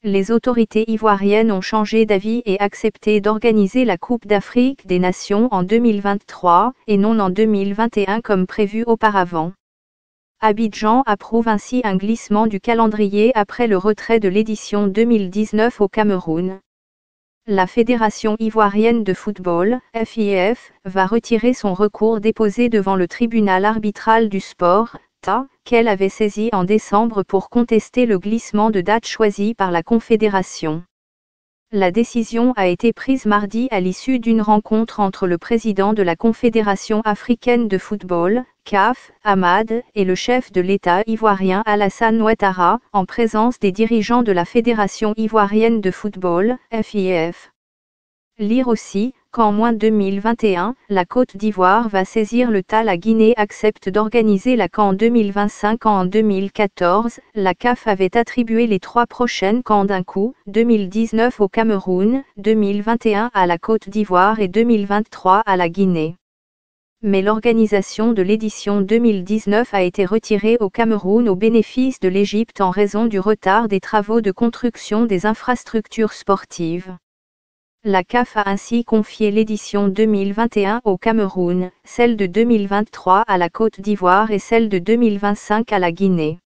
les autorités ivoiriennes ont changé d'avis et accepté d'organiser la Coupe d'Afrique des Nations en 2023, et non en 2021 comme prévu auparavant. Abidjan approuve ainsi un glissement du calendrier après le retrait de l'édition 2019 au Cameroun. La Fédération ivoirienne de football, FIF, va retirer son recours déposé devant le tribunal arbitral du sport, TA, qu'elle avait saisi en décembre pour contester le glissement de date choisi par la Confédération. La décision a été prise mardi à l'issue d'une rencontre entre le président de la Confédération africaine de football, CAF, Hamad, et le chef de l'État ivoirien Alassane Ouattara, en présence des dirigeants de la Fédération ivoirienne de football, FIF. Lire aussi, qu'en moins 2021, la Côte d'Ivoire va saisir le TA. La Guinée accepte d'organiser la CAN 2025. En 2014, la CAF avait attribué les 3 prochaines CAN d'un coup, 2019 au Cameroun, 2021 à la Côte d'Ivoire et 2023 à la Guinée. Mais l'organisation de l'édition 2019 a été retirée au Cameroun au bénéfice de l'Égypte en raison du retard des travaux de construction des infrastructures sportives. La CAF a ainsi confié l'édition 2021 au Cameroun, celle de 2023 à la Côte d'Ivoire et celle de 2025 à la Guinée.